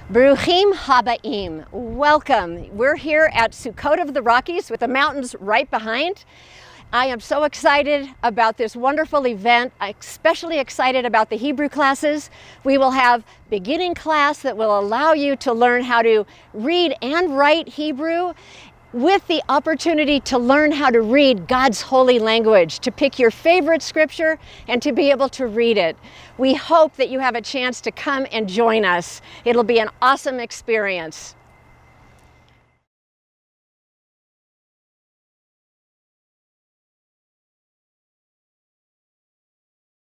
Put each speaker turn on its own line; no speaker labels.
Bruchim Habaim, welcome. We're here at Sukkot of the Rockies with the mountains right behind. I am so excited about this wonderful event. I'm especially excited about the Hebrew classes. We will have beginning class that will allow you to learn how to read and write Hebrew, with the opportunity to learn how to read God's holy language, to pick your favorite scripture and to be able to read it. We hope that you have a chance to come and join us. It'll be an awesome experience.